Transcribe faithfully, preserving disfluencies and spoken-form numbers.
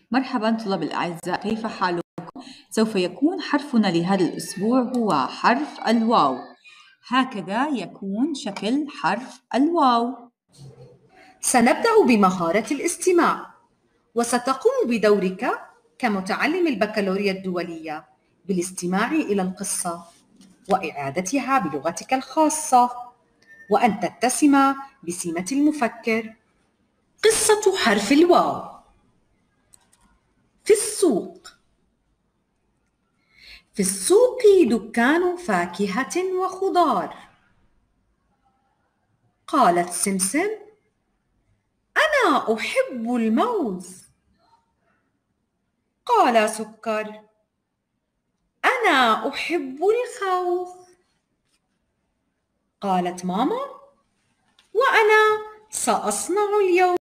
مرحبا طلاب الأعزاء، كيف حالكم؟ سوف يكون حرفنا لهذا الأسبوع هو حرف الواو. هكذا يكون شكل حرف الواو. سنبدأ بمهارة الاستماع، وستقوم بدورك كمتعلم البكالوريا الدولية بالاستماع إلى القصة وإعادتها بلغتك الخاصة، وأن تتسم بسمة المفكر. قصة حرف الواو. في السوق. في السوق دكان فاكهة وخضار. قالت سمسم: أنا أحب الموز. قال سكر: أنا أحب الخوخ. قالت ماما: وأنا سأصنع اليوم